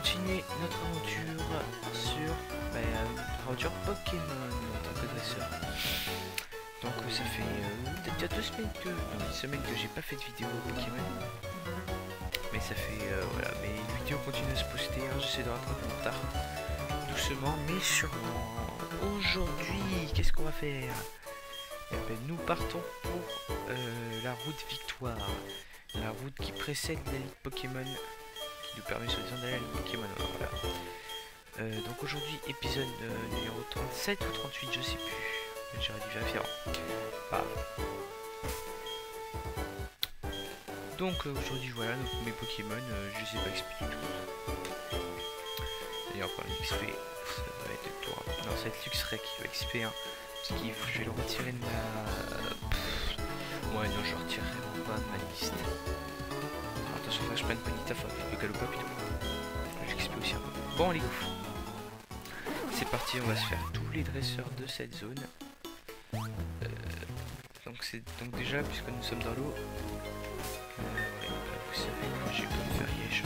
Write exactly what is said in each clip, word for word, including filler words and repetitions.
continuer notre aventure sur bah, notre aventure Pokémon en tant que dresseur. Donc ça fait euh, peut-être déjà deux semaines que non, une semaine que j'ai pas fait de vidéo Pokémon. Mais ça fait euh, voilà, mais les vidéos continuent à se poster, hein, j'essaie de rattraper mon retard. Doucement mais sûrement. Aujourd'hui, qu'est-ce qu'on va faire? Eh ben, nous partons pour euh, la route Victoire. La route qui précède la Ligue Pokémon, qui nous permet soi-disant d'aller à la Ligue Pokémon. Voilà. Euh, donc aujourd'hui, épisode euh, numéro trente-sept ou trente-huit, je sais plus. J'aurais dû vérifier avant. Ah. Donc euh, aujourd'hui, voilà, donc, mes Pokémon, euh, je sais pas expliquer tout. D'ailleurs, pour l'X P, ça va être le tour. Non, ça va être Luxray qui va X P, hein, parce que je vais le retirer de ma... Pff. Ouais, non, je retirerai vraiment pas de ma liste. Alors, attention, faut que je prenne Ponyta, faut que je galope rapidement. J'ai X P aussi un peu. Bon, les gouffres. C'est parti, on va se faire tous les dresseurs de cette zone. Euh, donc, c'est donc déjà, puisque nous sommes dans l'eau, euh, ouais, là, vous savez, moi j'ai pas me faire Liège.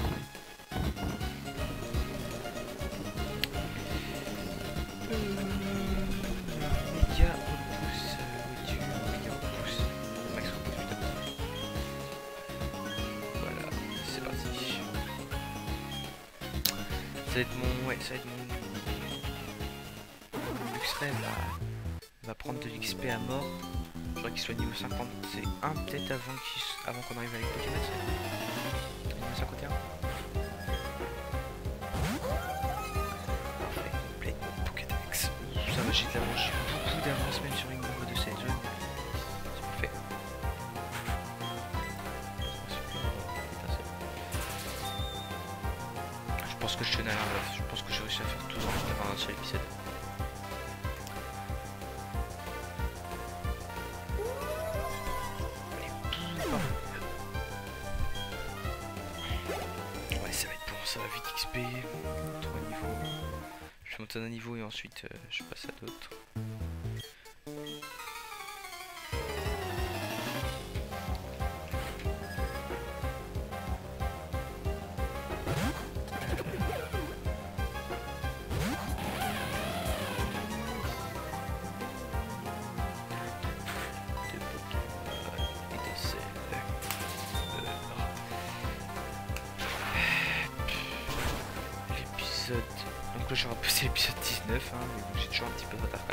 Méga repousse, voiture, méga repousse. Max repousse, putain. Voilà, c'est parti. Ça va être mon. Ouais, ça va être mon. Luxray va, va prendre de l'X P à mort. Je voudrais qu'il soit niveau cinquante. C'est un peut-être avant qu'on avant qu'on arrive à la Pokémon. cinquante et un. Parfait, complet. Pokédex. Ça va, j'ai de l'avance. J'ai beaucoup d'avance même sur une niveau de cette zone. C'est parfait. Je pense que je tenais à la... Je pense que j'ai réussi à faire tout dans un seul épisode. Ouais, ça va être bon, ça va vite X P. trois niveaux. Je monte d'un niveau et ensuite euh, je passe à d'autres. Donc là j'aurais passé l'épisode dix-neuf, hein, mais bon, j'ai toujours un petit peu de retard quand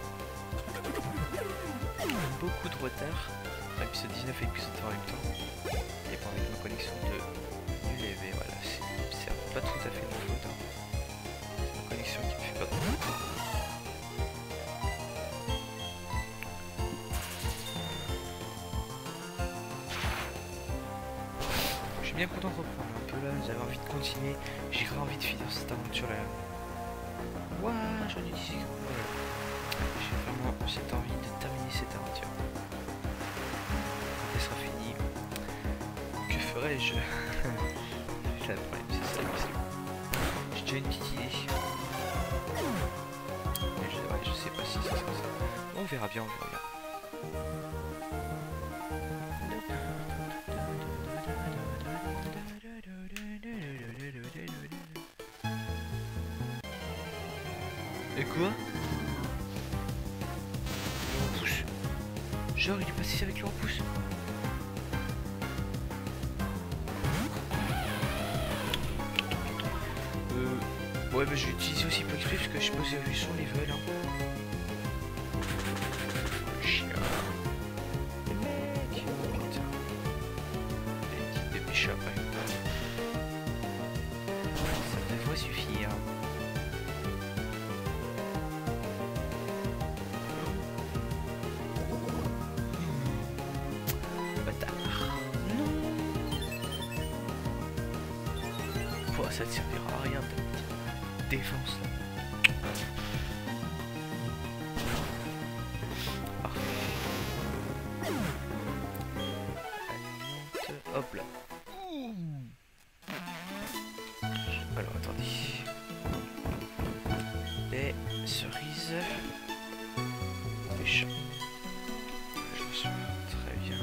même. Beaucoup de retard. Enfin, épisode dix-neuf et épisode vingt en même temps. Et pour avec ma connexion de U L V, voilà, c'est pas tout à fait de ma faute. Hein. C'est ma connexion qui me fait perdre. Je suis bien content de reprendre un peu là, j'avais envie de continuer, j'ai vraiment envie de finir cette aventure là. Ouah, j'en ai dix. Voilà. J'ai vraiment cette envie de terminer cette aventure. Quand elle sera finie, que ferai-je? C'est le problème, c'est ça. J'ai déjà une petite idée. Mais je, ouais, je sais pas si ça sera ça. On verra bien, on verra bien. Et quoi? Le repousse. Genre il est passé avec le repousse. Euh... Ouais bah je vais utiliser aussi pour exprès parce que je sais pas si vous avez vu son level hein. Chien. Les mecs. Putain. Les types de méchants quand même. Ça devrait suffire. Ça ne servira à rien de défense là. Parfait. Allez, monte. Hop là. Alors attendez. Les cerises. Méchant. Je me souviens très bien.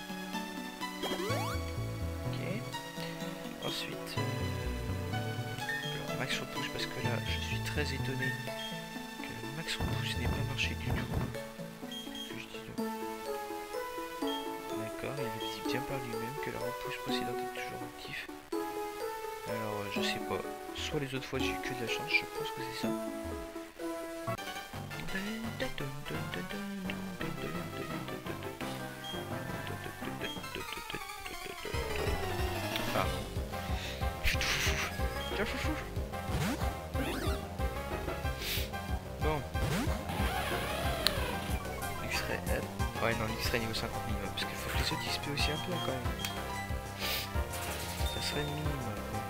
Ok. Ensuite. Euh... max repousse parce que là je suis très étonné que le max repousse n'ait pas marché du tout. D'accord, il le dit bien par lui-même que la repousse précédente est toujours active. Alors euh, je sais pas, soit les autres fois j'ai eu que de la chance, je pense que c'est ça. Ah. Putain, foufou. Tiens, foufou. Bon. X-ray. Ouais, non, l'X-ray niveau cinquante minimum. Parce qu'il faut que les autres X P aussi un peu quand même. Ça serait le minimum.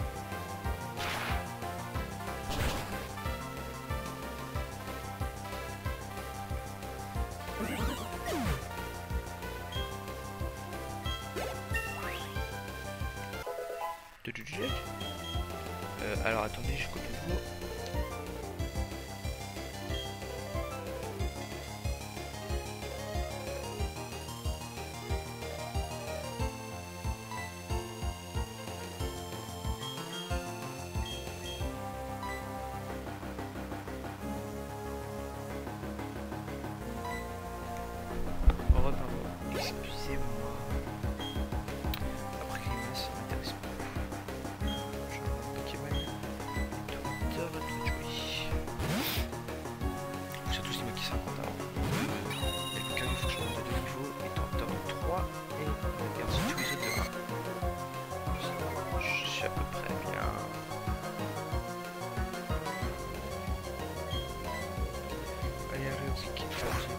Euh, alors attendez, je coupe nouveau. Oh pardon, excusez-moi. Après climat, ça m'intéresse pas. Je vais un Pokémon. Docteur Toujoui. Surtout c'est moi qui cinquante avant. Et le cas, il faut que je monte de deux niveaux. Et Docteur de trois. Et on regarde sur tous les autres de un. Je suis à peu près bien. Allez, allez, on s'y quitte.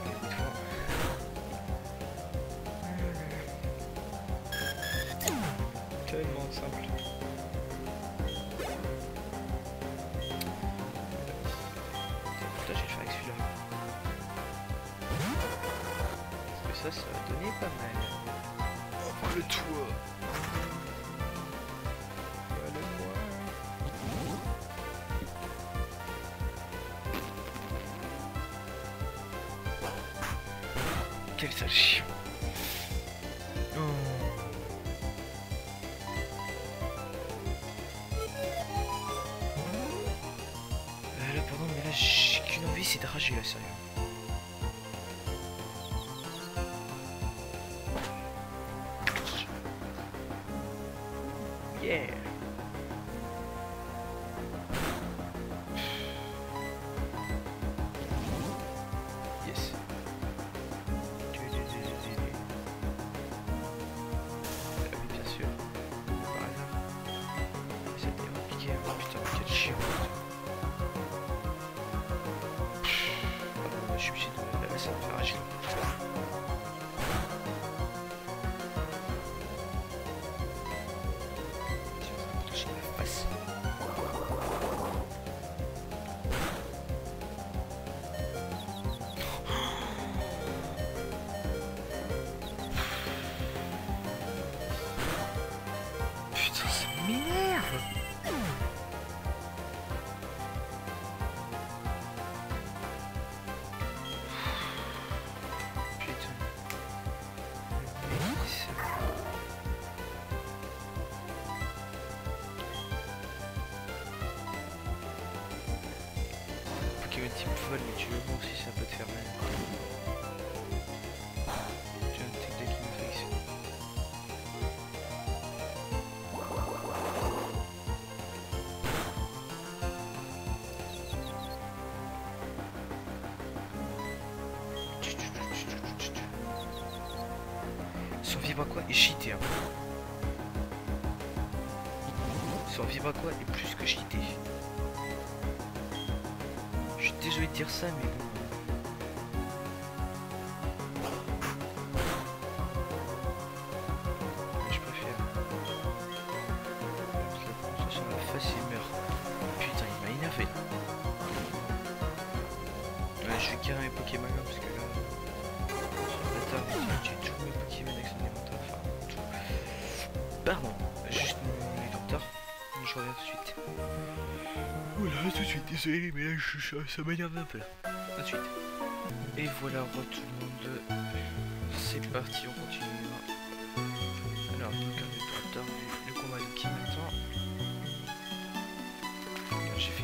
Tellement simple. Putain, je vais le faire avec celui-là. Parce que ça, ça va donner pas mal. Oh, le toit. Voilà moi. Quel sale chien. Oh. J'ai qu'une envie, c'est de rager là, sérieux. Yeah. Yes. Ah oui, bien sûr. Par hasard. C'était compliqué, hein. Putain, quel chien. Je suis obligé de la laisser me faire agir. Je vais la face. Putain, ça m'énerve. Pokémon type vol, mais tu veux voir si ça peut te faire mal. J'ai un type deck qui me fait ici. Son vibre quoi est cheaté. Hein. Son vibre quoi est plus que cheaté. Je suis désolé de dire ça, mais bon. Je préfère. Je la prends sur la face et meurt. Putain, il m'a énervé. Ouais, je vais carrer mes Pokémon là parce que là. Sur le bâtard, j'ai tous mes Pokémon avec son inventaire. Enfin, tout. Pardon, juste mon inventaire. Je reviens tout de suite. Voilà, tout de suite, désolé, mais là, je, je, ça m'énerve un peu. Tout de suite. Et voilà, re tout le monde. C'est parti, on continue. Alors, on regarde le docteur, le combat de qui maintenant. J'ai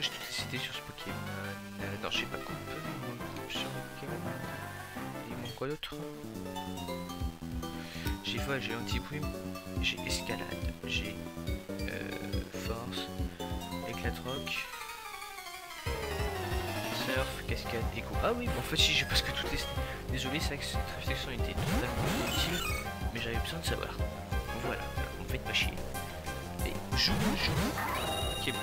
j'ai tout décidé sur ce Pokémon. Euh, non, j'ai pas coupe. coupe sur Pokémon. Il manque quoi d'autre? J'ai vol, j'ai anti-brume, j'ai escalade, j'ai euh, force, éclat de roc, surf, cascade, écho. Ah oui, en fait si j'ai presque tout testé. Désolé, c'est vrai que cette réflexion était totalement inutile, mais j'avais besoin de savoir. Voilà, on me fait pas chier. Et joue, joue, Pokémon.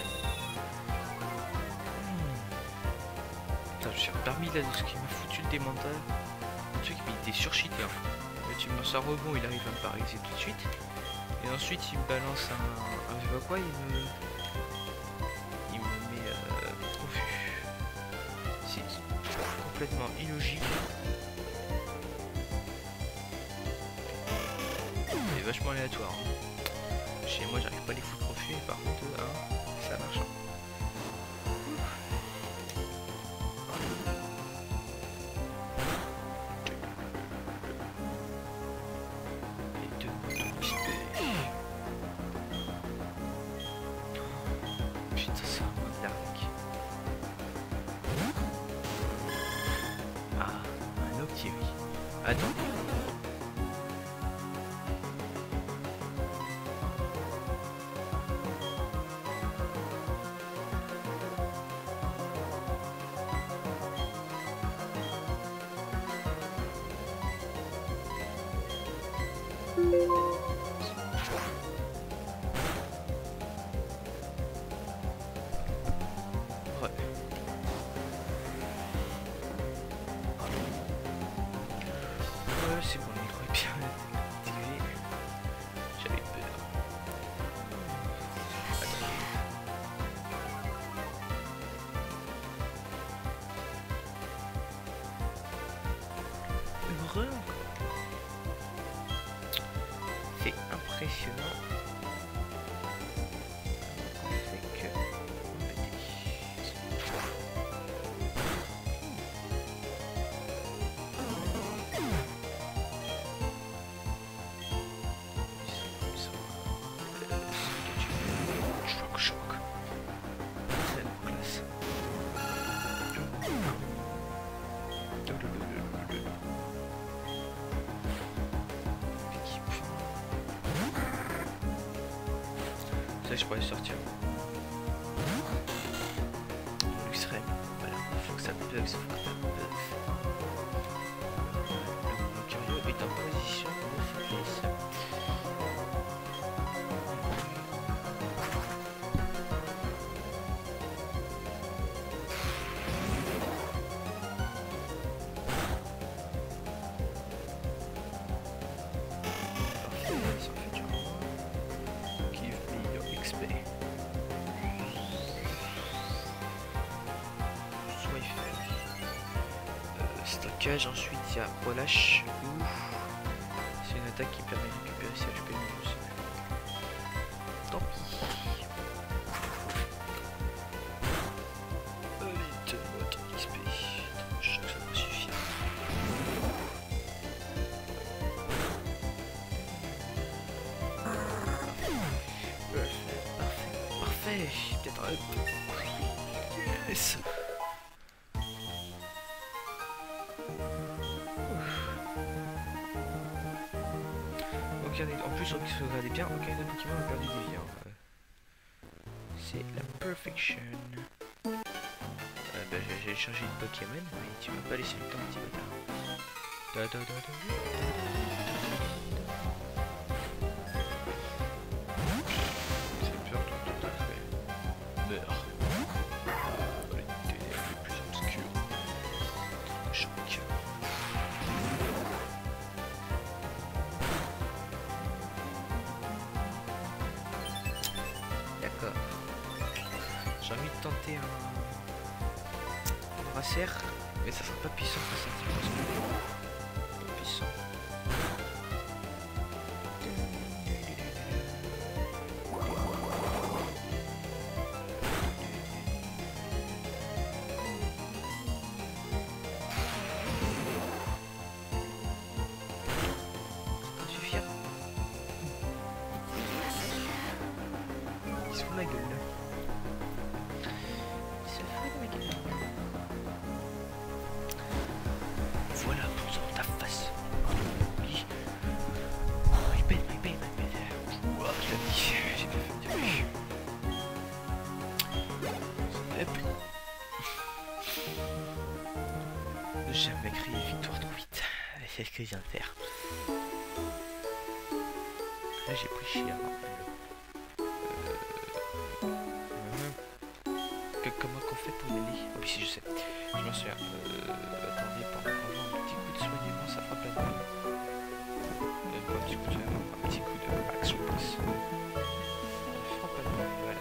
Putain, je suis reparmi là de ce qui m'a foutu le démental. Le truc, il était surcheaté. Hein. Tu me lances un rebond, il arrive à me paralyser tout de suite. Et ensuite, il me balance un. un je sais pas quoi, il me. Il me met euh, au vue. C'est complètement illogique. C'est vachement aléatoire. Hein. Chez moi, j'arrive pas à les foutre au vue, et par contre, hein, ça marche. Hein. Attends. Ouais. C'est bon, le micro est bien activé. J'avais peur. Attends. Heureux. C'est impressionnant. On fait que je pourrais sortir. Luxray, voilà, faut que ça bug, faut que ça bug. Le curieux est en position de faiblesse. Ensuite il y a relâche. C'est une attaque qui permet de récupérer ses H P minus. Tant pis. Vite, votre X P. Je sens que ça va suffire. Parfait, parfait, parfait. Peut-être un... Yes. En plus, regardez bien, aucun de Pokémon a perdu des vies. C'est la perfection. Euh, bah, j'ai changé de Pokémon, mais tu m'as pas laissé le temps, petit bâtard. Da, da, da, da, c'est peur de tout à fait. Meurs. Dans les ténèbres les plus obscures. Choc. J'ai envie de tenter un, un brassière, mais ça sera pas puissant face à un pas puissant. Ça va suffire. Il se fout de ma gueule là. c'est ce que je viens de faire. Là j'ai pris cher. Que, comment qu'on fait pour y aller? Oh oui si je sais. Je m'en souviens. Euh, attendez, pour avoir un petit coup de soignement, ça fera plein de mal. Euh, pas un petit coup de soignement, un petit coup de action plus. Ça fera pas de mal, voilà.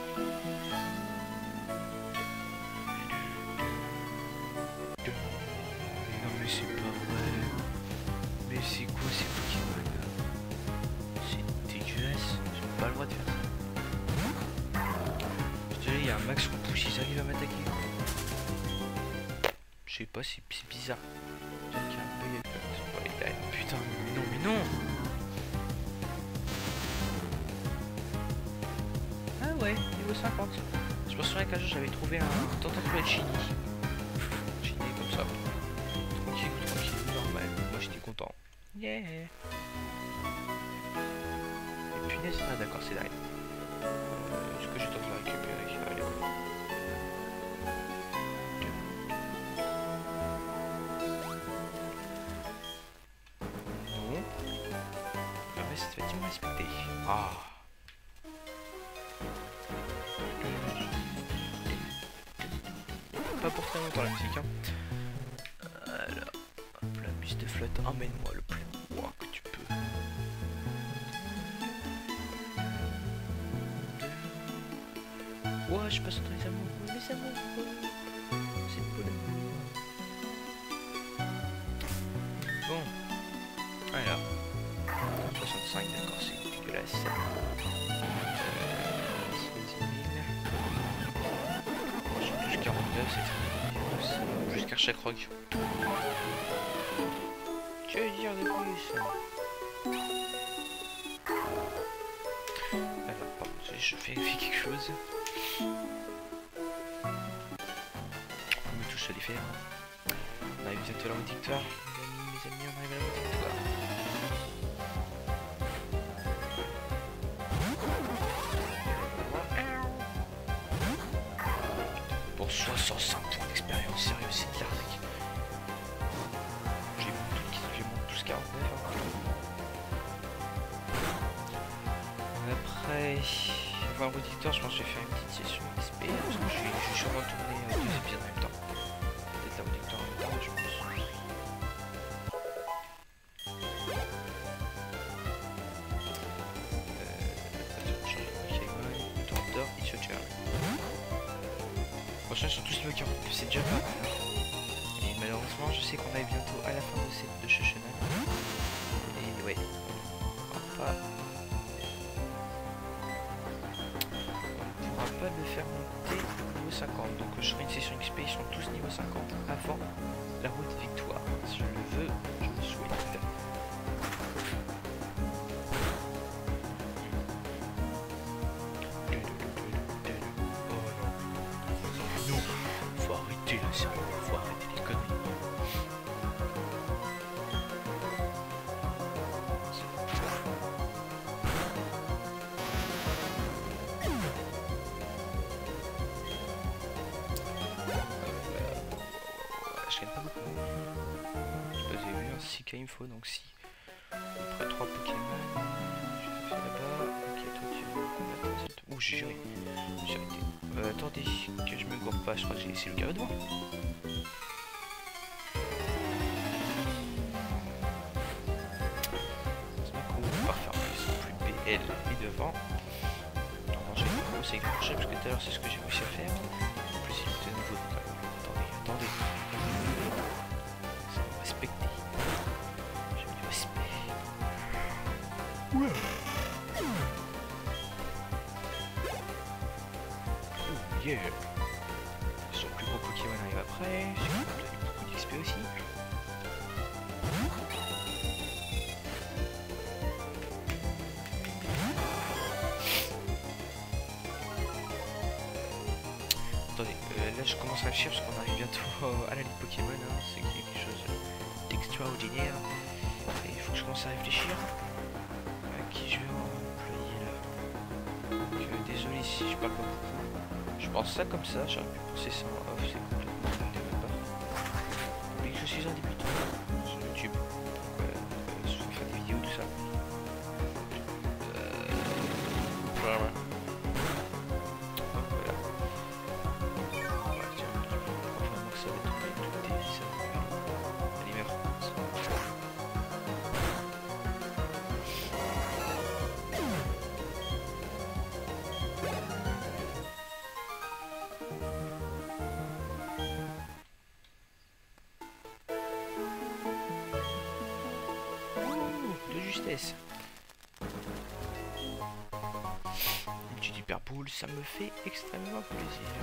Non mais c'est pas vrai. Mais c'est quoi ces Pokémon? C'est dégueulasse. J'ai pas le droit de faire ça. Il y a un max qu'on pousse, ils arrivent à m'attaquer. Je sais pas, c'est bizarre. Putain, mais non, mais non. Ah ouais, niveau cinquante. Je me souviens qu'un jour j'avais trouvé un tentacule Chini. Chini comme ça. Tranquille, tranquille, normal. Moi j'étais content. Yeah. Et punaise, ah d'accord, c'est derrière. Euh, Est-ce que j'ai tenté de la récupérer? Allez. Non. Le reste va-t-il me respecter? Ah. Pas pour très longtemps la musique hein. Alors, hop, la bus de flotte, emmène-moi le plus loin que tu peux. Ouais, je passe entre les amoureux, les amoureux. C'est beau l'amour. Bon. Alors. soixante-cinq, d'accord, c'est dégueulasse. Euh, seize mille. J'ai plus quarante-neuf, c'est plus qu'Archak Rock. Que dire de plus? Alors, pardon, je vérifie quelque chose. On me touche à les faire. On arrive bientôt à la victoire. Mes amis, mes amis, on arrive à la victoire. Pour soixante-cinq points d'expérience, sérieux, c'est de l'arnaque. J'ai mon tous quarante-neuf. Hein. Après, avoir un auditeur, je pense que je vais faire une petite session X P. Parce que je vais, je vais sûrement tourner euh, deux épisodes en même temps. Peut-être la auditeur en même temps, je pense. Prochains sont tous niveau quarante, c'est déjà pas mal. Et malheureusement, je sais qu'on arrive bientôt à la fin de cette de ce chemin. Et ouais, on pourra pas, on pourra pas le faire monter au niveau cinquante. Donc je ferai une session X P, ils sont tous niveau cinquante avant la route victoire. Si je le veux, je le souhaite. Faut arrêter les conneries. Je gagne pas beaucoup. Je sais pas, vous avez vu, six K il me faut donc si. Après trois Pokémon. Je fait là-bas. Ok, toi tu veux combattre. Ouh, j'ai géré. J'ai arrêté. Euh, attendez, que je me gourde pas, je crois que j'ai laissé le carré devant. Elle est devant. Non, j'ai pas c'est accroché parce que tout à l'heure c'est ce que j'ai réussi à faire. En plus, il est de nouveau. Attendez, attendez. Ça va respecter. J'ai du respect. Ouais. Oh yeah. Son plus gros Pokémon arrive après. J'ai beaucoup d'X P aussi. Attendez, euh, là je commence à réfléchir parce qu'on arrive bientôt à la ligue Pokémon, hein. C'est quelque chose d'extraordinaire. Et il faut que je commence à réfléchir à qui je vais employer là. Donc euh, désolé si je parle pas beaucoup. Je pense ça comme ça, j'aurais pu penser ça en off, c'est complètement de ma part. Oublie que je suis un débutant. Je YouTube. Donc, euh, euh, faire des vidéos, tout ça. Euh, voilà. Donc, voilà. Ouais, tiens, je crois vraiment que ça va tomber toutes tes vis. Allez, meurs. Ouh, de justesse. Une petite hyper boule, ça me fait extrêmement plaisir.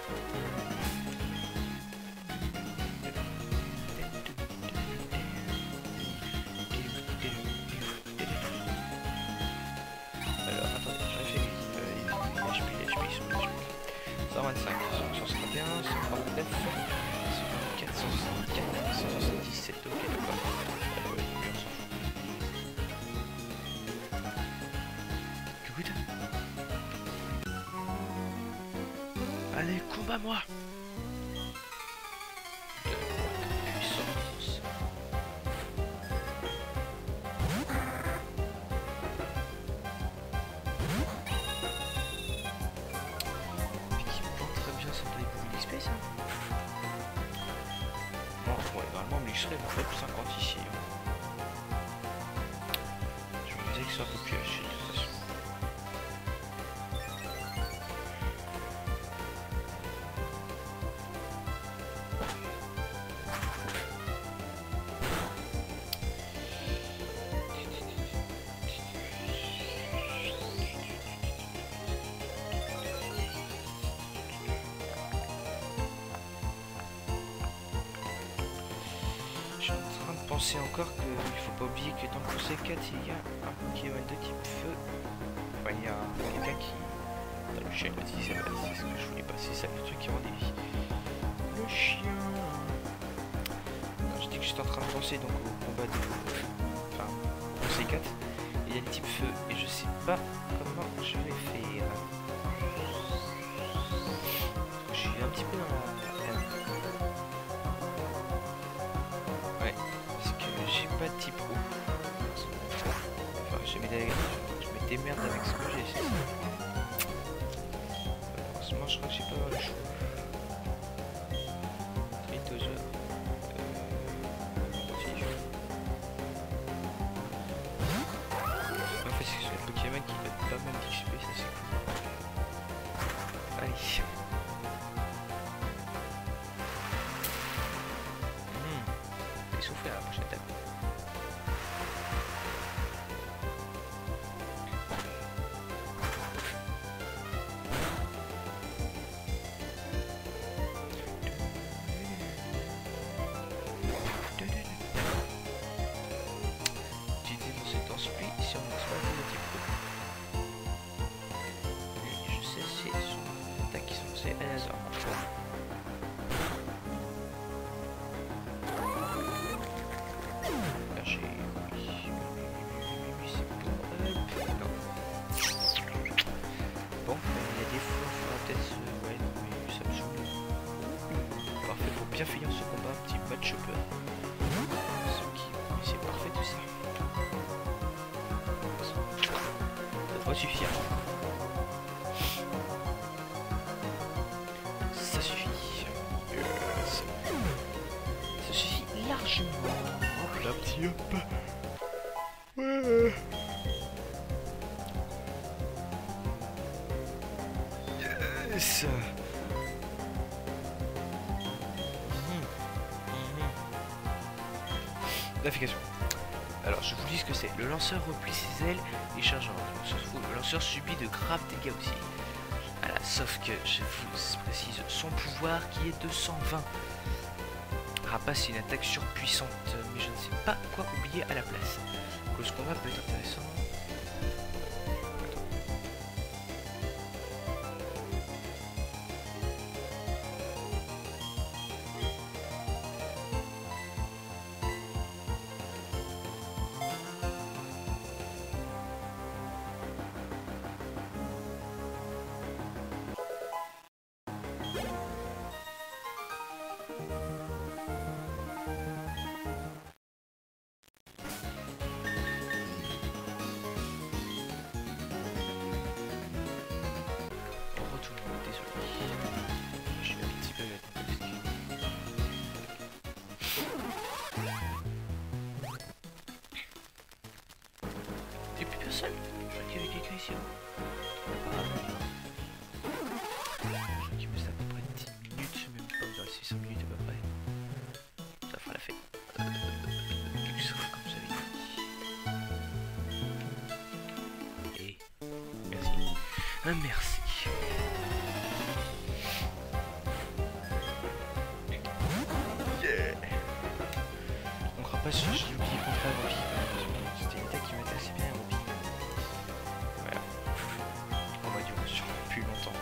Alors, attendez, je réfléchis. Euh, les H P, les H P, ils sont les H P. cent vingt-cinq, cent soixante et un, cent trente-neuf, cent vingt-quatre, cent soixante-quatre, cent soixante-dix-sept, ok, d'accord. Euh, ouais, on s'en fout. Good. Allez, combat moi. Puissance. Qui porte très bien ça doit beaucoup d'X P ça. Bon, ouais, normalement on serait fait plus cinquante ici. Je me disais que c'est un peu plus haché de toute façon. Je suis en train de penser encore qu'il faut pas oublier que dans le conseil quatre il y a un Pokémon de type feu. Enfin il y a quelqu'un qui... Dans le chien il dit c'est ce que je voulais pas, c'est ça le truc qui rend des vies. Le chien. Non, je dis que j'étais en train de penser donc au combat de... Enfin au conseil quatre. Il y a le type feu et je sais pas comment je vais faire. Je suis un petit peu dans la... Pas de type eau. Enfin, je mets des... je me démerde avec ce que j'ai. Malheureusement, je crois que j'ai pas le choix. Tritoja. Euh... En fait, c'est un Pokémon qui donne pas mal d'X P, ça c'est cool. Allez. Hmm. Et souffler à la prochaine étape. Bien finir ce combat, un petit match up. C'est parfait tout ça. Ça devrait suffire. Ça suffit. Yes. Ça suffit largement. Oh, la petite hop. Ouais. Yes. L'application. Alors je vous dis ce que c'est. Le lanceur replie ses ailes et charge en se trouve. Le lanceur subit de graves dégâts aussi. Voilà, sauf que je vous précise son pouvoir qui est de cent vingt. Rapace une attaque surpuissante, mais je ne sais pas quoi oublier à la place. Donc ce combat peut être intéressant. ici. Ah, je crois qu'il me reste à peu près dix minutes, même pas, il reste cinq minutes à peu près. Ça fera la fête. Euh, tout sera comme ça vite. Et merci. Un merci. Yeah. On rappelle sur j'ai oublié contre la Robbie. C'était une tech qui m'intéressait bien à Robbie. Voilà. On va durer sur plus longtemps.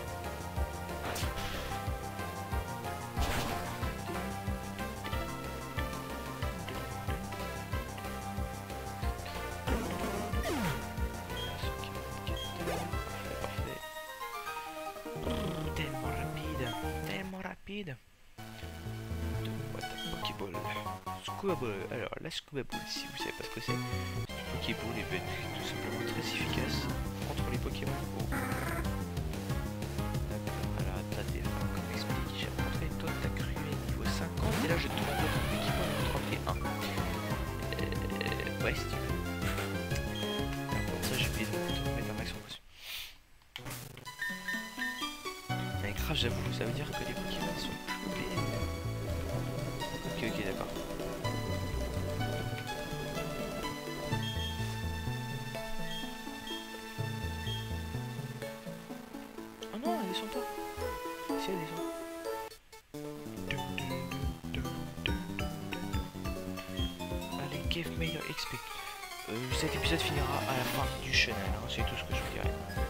Tellement rapide, tellement rapide. What a Pokéball. Scuba Ball. Alors, la Scuba Ball, si vous savez pas ce que c'est, c'est une Pokéball est tout simplement très efficace contre les Pokémon. Oh. Alors, attendez, comme explique, j'ai rencontré toi, t'as cru niveau cinquante, et là je tourne votre Pokémon niveau trente et un. Euh, ouais, si tu veux. Alors, pour ça, je vais mettre un action dessus. Mais grave, j'avoue, ça veut dire que les Pokémon sont plus belles. Ok, ok, d'accord. Oh non, elles descendent pas. Si, elles descendent. Allez, give me your X P. Euh, cet épisode finira à la fin du channel, hein, c'est tout ce que je vous dirai.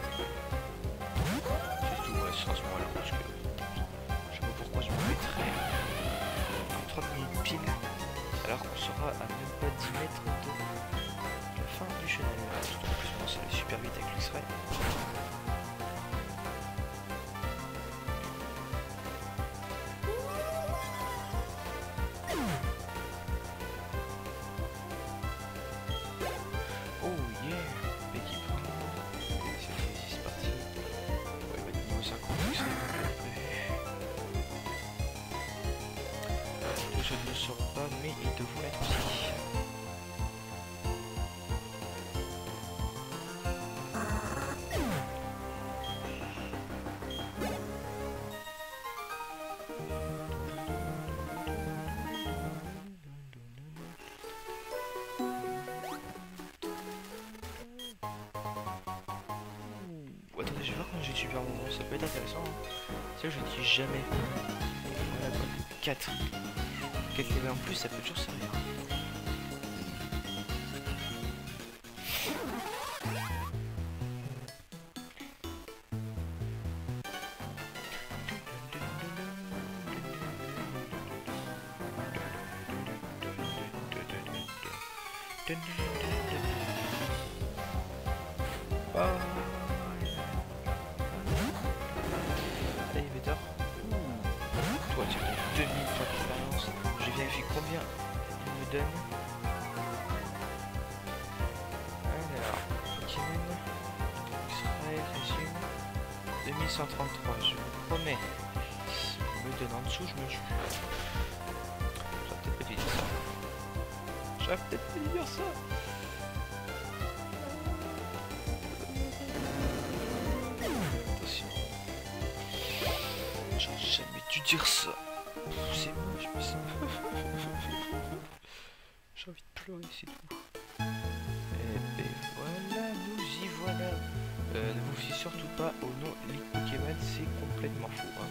C'est tout, ouais, c'est à ce moment-là, parce que je sais pas pourquoi je me mettrais trente minutes pile, alors qu'on sera à même pas dix mètres de la fin du channel. Surtout en plus, maintenant ça va super vite avec l'X-Ray. Oh yeah, Becky prend. C'est parti. Ouais, il va être niveau cinquante, donc c'est prévu. Je ne le saurais pas, mais ils devront l'être aussi. Ouh, attendez, je vais voir quand j'ai super moment, ça peut être intéressant. Hein. Ça, je dis jamais. Voilà quoi, quatre. quatre level en plus, ça peut toujours servir. Bye. Allez, Vétor. Toi, tu as deux mille points d'expérience. Je vérifie combien il me donne. Alors, Pokémon, X-Ray, résume. deux mille cent trente-trois, je vous promets. Si on me donne en dessous, je me tue. J'aurais peut-être pas dû dire ça. J'aurais peut-être pas dû dire ça. Attention. J'aurais jamais dû dire ça. C'est moche, mais c'est... J'ai envie de pleurer, c'est tout. Et ben voilà, nous y voilà. Euh, ne vous fiez surtout pas au nom Ligue Pokémon, c'est complètement faux. Hein.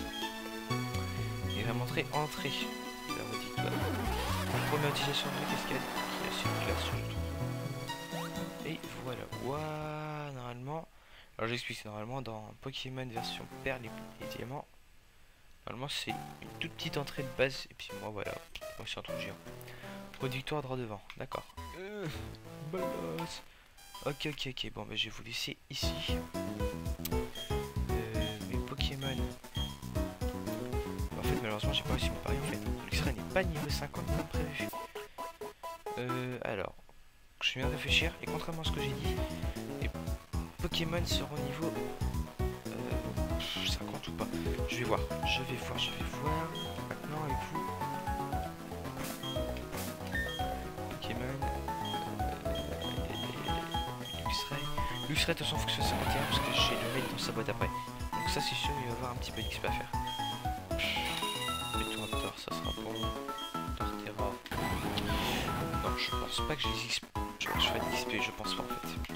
Il va montrer entrée. Il va redire toi. Première utilisation de la cascade, qui est assez classe, je trouve. Et voilà. Ouah, normalement. Alors j'explique, normalement dans Pokémon version perle et, et diamant. Normalement c'est une toute petite entrée de base. Et puis moi voilà. Moi je suis en train de géant. Productoire droit devant. D'accord. Euh, balasse. Ok, ok, ok. Bon, bah, je vais vous laisser ici. Euh, mes Pokémon. En fait, malheureusement, j'ai pas réussi mon pari. En fait, l'X-Ray n'est pas niveau cinquante comme prévu. Euh, alors, je viens de réfléchir. Et contrairement à ce que j'ai dit, les Pokémon seront niveau euh, cinquante ou pas. Je vais voir. Je vais voir. Je vais voir. Maintenant, avec vous. Pokémon. Lucret, de toute façon, faut que ce soit cinquante et un parce que j'ai le mail dans sa boîte après. Donc ça, c'est sûr, il va y avoir un petit peu d'X P à faire. Les tours ça sera bon. Torterra. Non, je pense pas que j'ai des X P. Je, je ferai des X P, je pense pas en fait.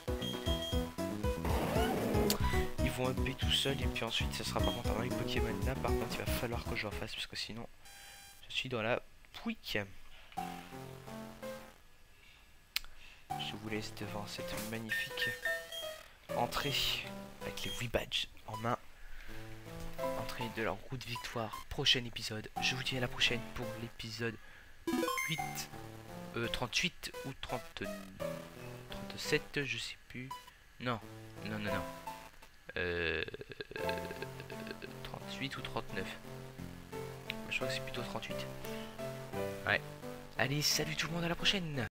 Ils vont upper tout seul et puis ensuite, ça sera par contre avec Pokémon là. Par contre, il va falloir que je refasse parce que sinon, je suis dans la pouique. Je vous laisse devant cette magnifique entrée avec les huit badges en main. Entrée de leur route victoire. Prochain épisode. Je vous dis à la prochaine pour l'épisode huit, euh, trente-huit ou trente, trente-sept, je sais plus. Non, non, non, non. Euh, trente-huit ou trente-neuf. Je crois que c'est plutôt trente-huit. Ouais. Allez, salut tout le monde, à la prochaine.